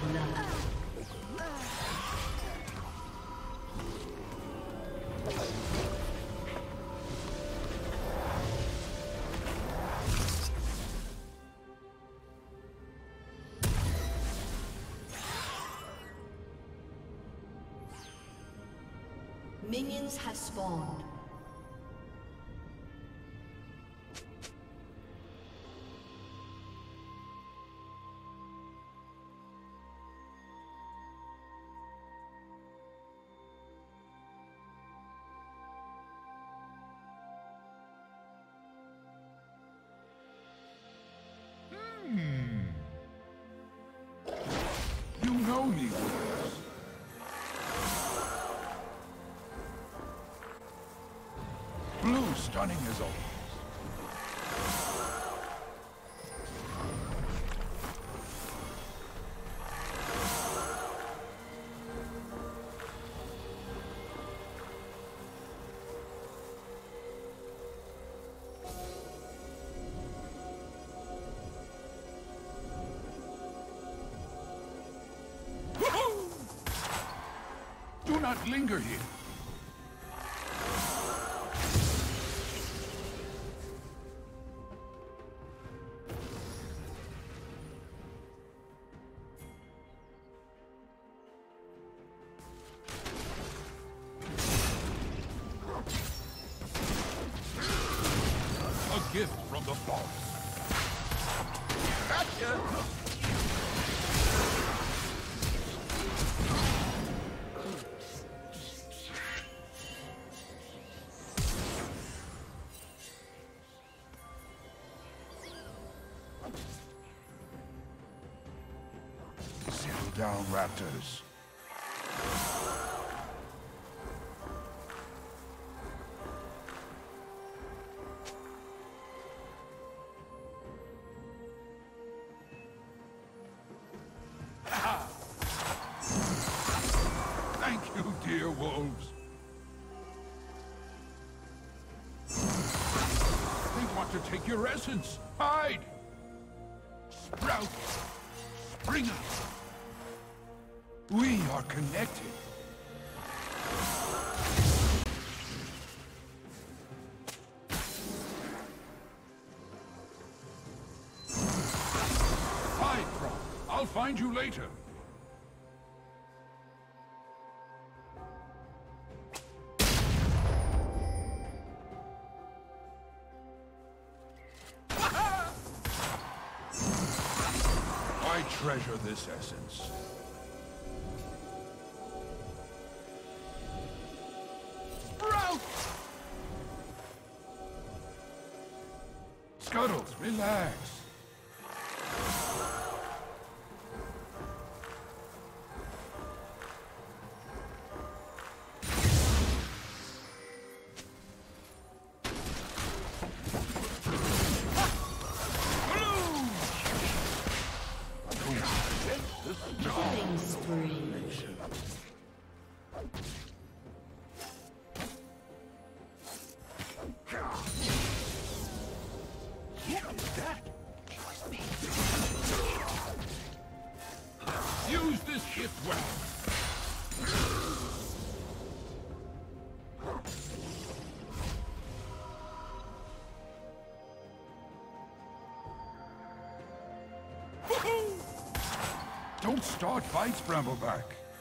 blood. Minions have spawned. You know me, Willis. Blue stunning as always. Do not linger here. A gift from the forest. Gotcha! Settle down, raptors. Thank you, dear wolves. They want to take your essence. Hide! Sprout! Spring up! We are connected. Hide, Frog. I'll find you later. I treasure this essence. Sprout! Scuttles, relax. Killing spree. Use this gift well. Don't start fights, Brambleback.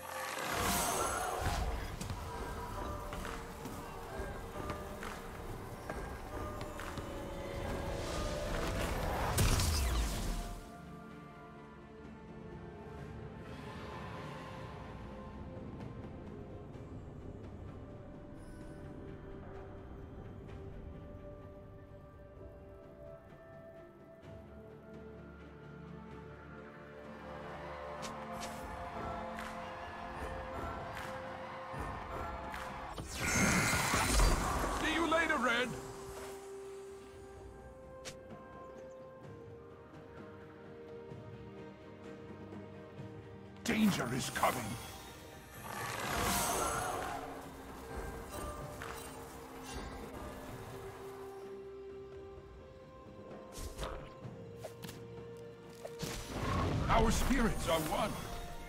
See you later, Red. Danger is coming. Our spirits are one.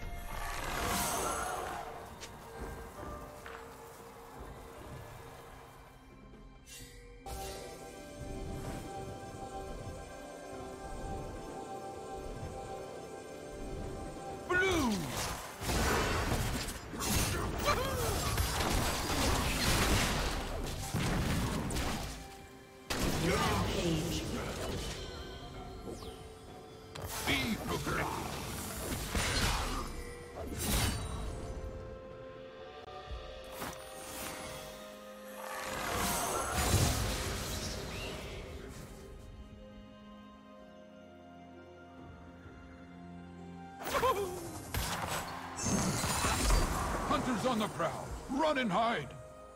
Hunters on the prowl! Run and hide!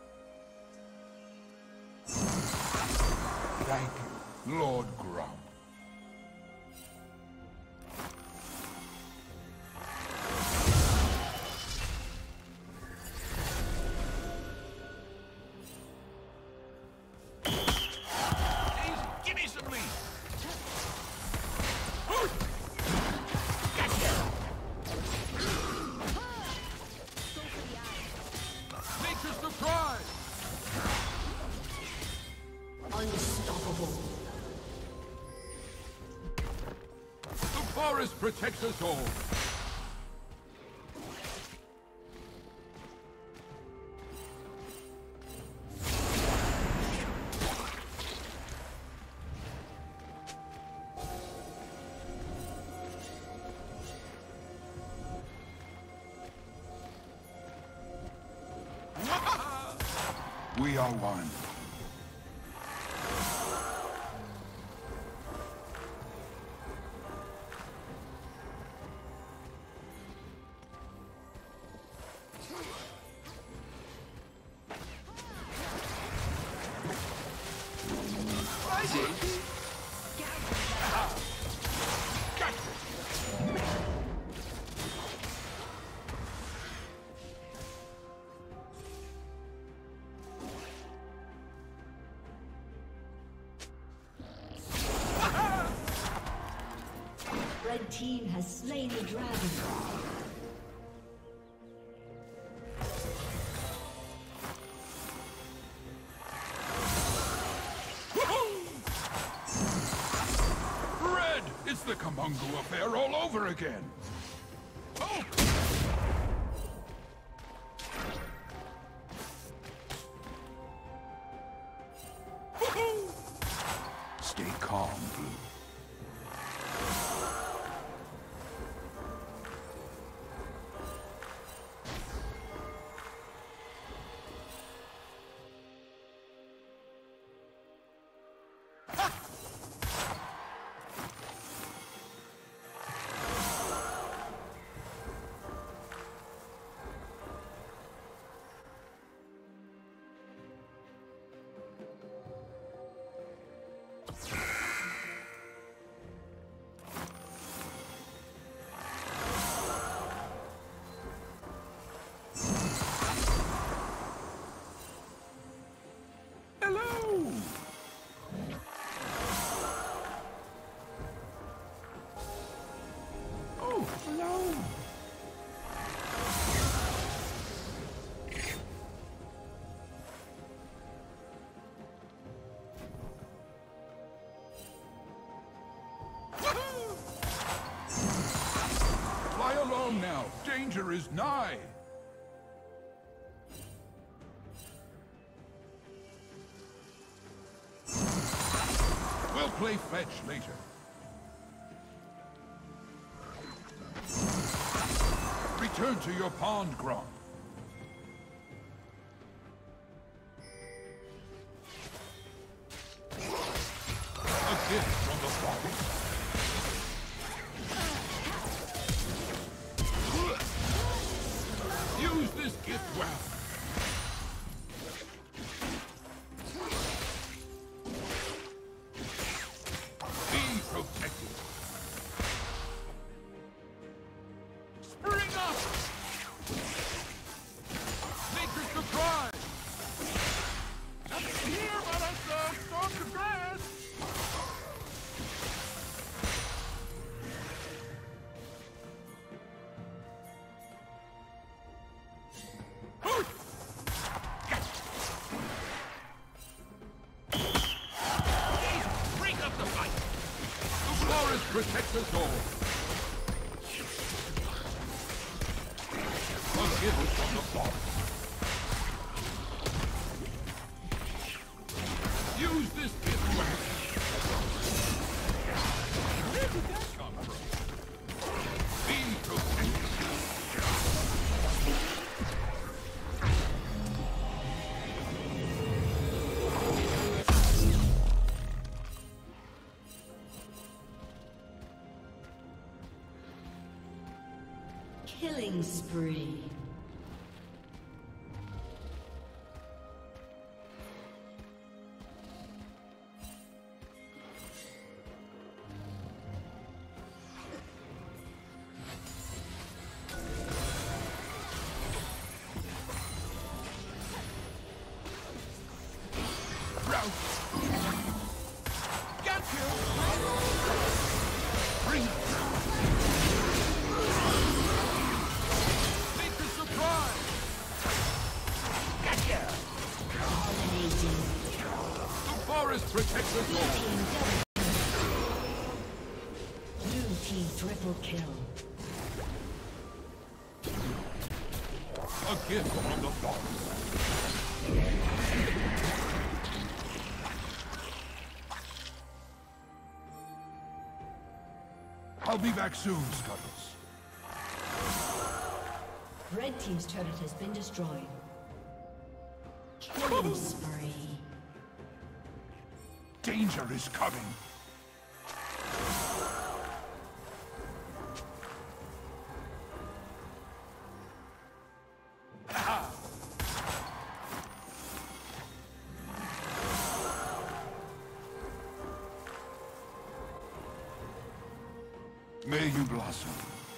Thank you, Lord Grump. Give me some lead! Nature's surprise! Unstoppable. The forest protects us all. We are one. Red team has slain the dragon. Red! It's the Kamungu affair all over again! Oh! Stay calm, Blue. Fly along now. Danger is nigh. We'll play fetch later. Return to your pond, Grom. A gift from the forest. Use this gift well. Be protected. Spring up! Nature's surprise! Nothing here but a storm of grass! Protect us all. Forgive us from the forest. Use this gift well. Where did that come from? Killing spree. Protect us all. Blue team triple kill. A gift from the forest. I'll be back soon, Scuttles. Red team's turret has been destroyed. Killing spree. Danger is coming. May you blossom.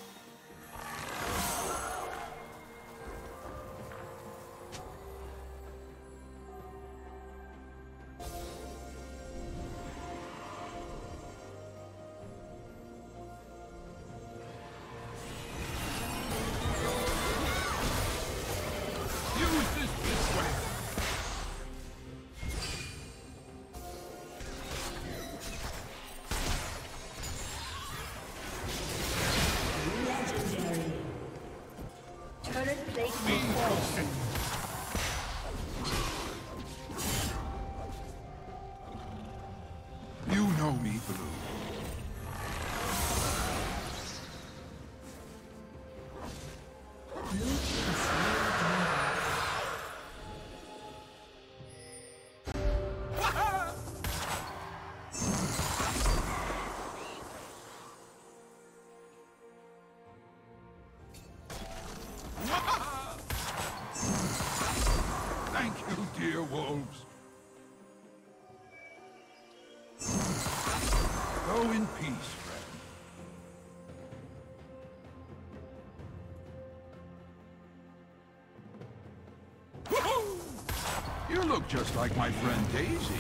You know me, Blue. Thank you, dear wolves. Go in peace, friend. Woohoo! You look just like my friend Daisy.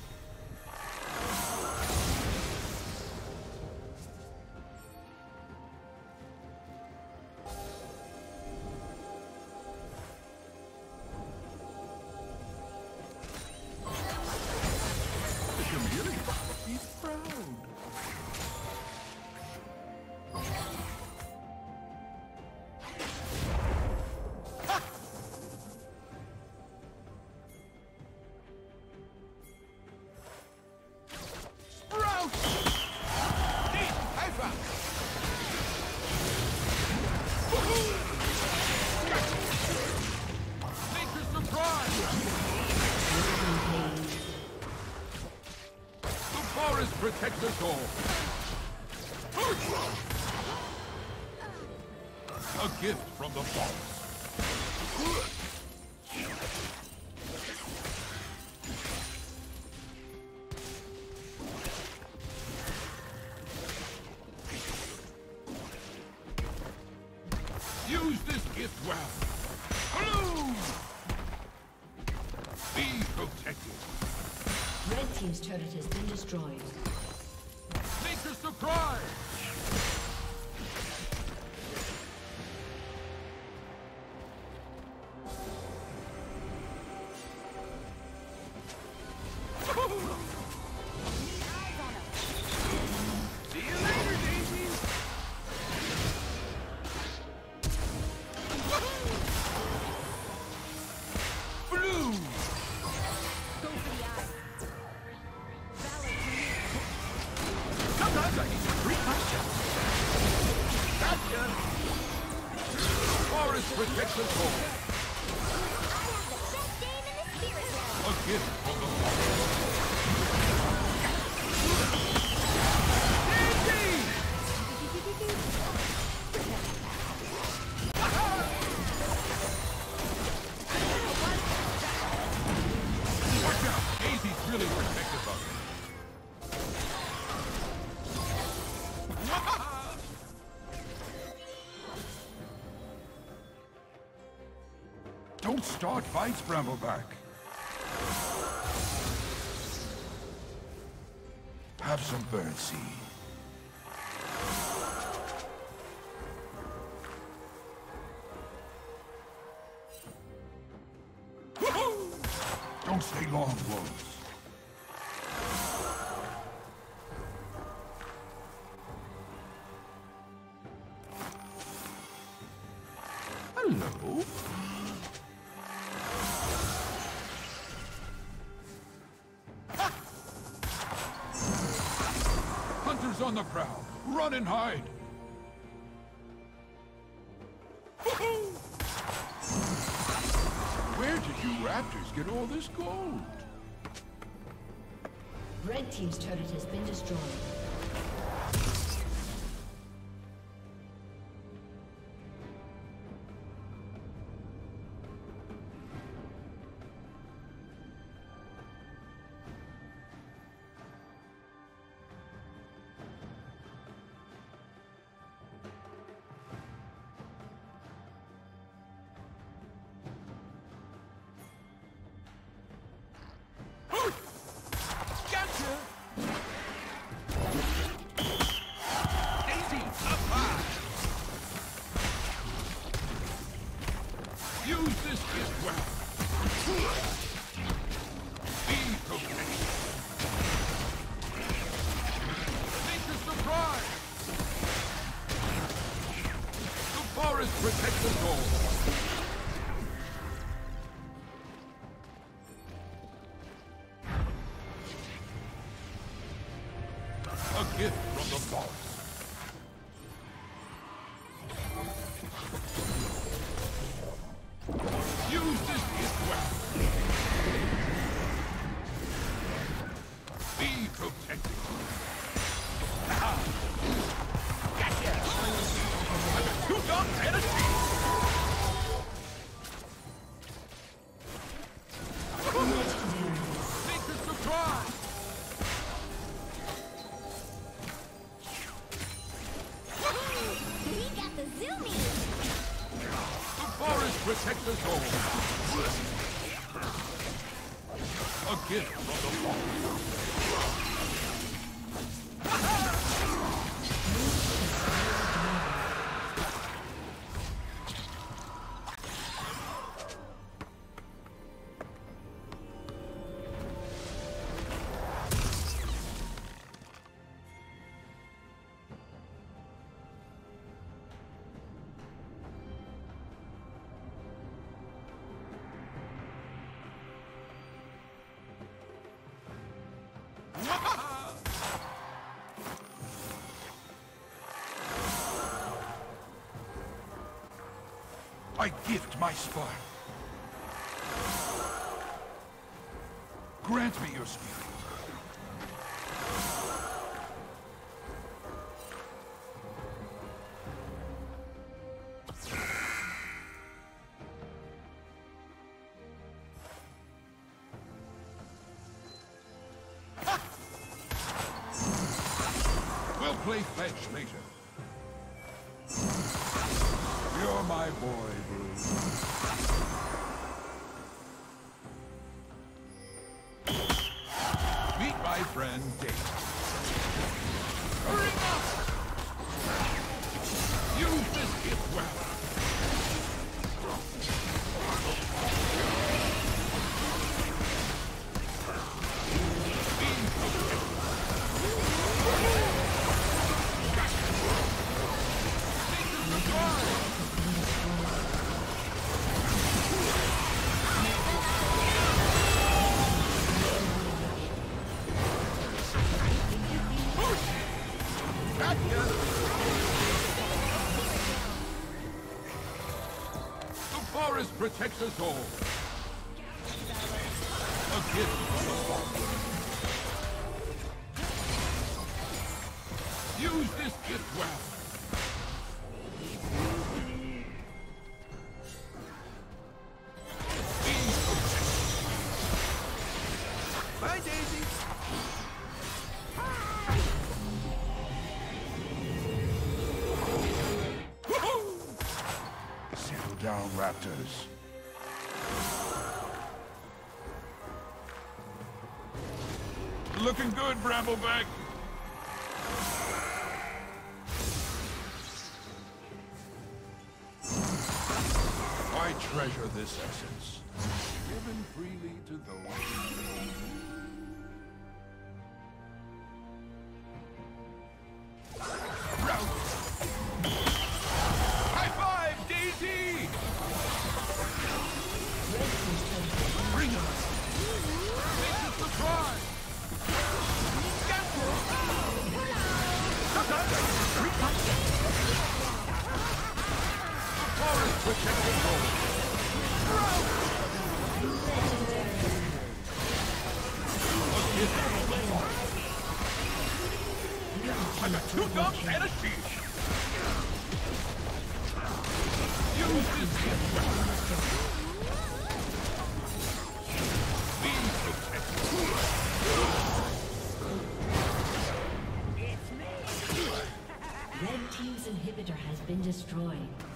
Protect us all. A gift from the forest. Use this gift well. Hello! Be protected. Red team's turret has been destroyed. Make a surprise! See you later, Daisy! Blue! Sometimes I need to treat myself. Gotcha! Forest protects us all. A gift from the forest. Don't start fights, Brambleback. Have some birdseed. Don't stay long, wolves. Hello? Hunters on the prowl. Run and hide. Where did you raptors get all this gold? Red team's turret has been destroyed. Protect us all. A gift from the forest. Use this gift well. Be protected. Gotcha! You don't get it! Protect us all. A gift from the forest. I gift my spark. Grant me your spirit. We'll play fetch later. You're my boy, Blue. Meet my friend, Dave. Hurry up! Use this gift well. Protects us all. A gift from the forest. Use this gift well. Be protected. Bye, Daisy. Settle down, raptors. looking good, Brambleback. I treasure this essence, given freely to those who know. High five, Daisy! Bring us! Make us the prize! Forest protecting home! I got 2 guns and a shield! Use this Be protected! Red team's inhibitor has been destroyed.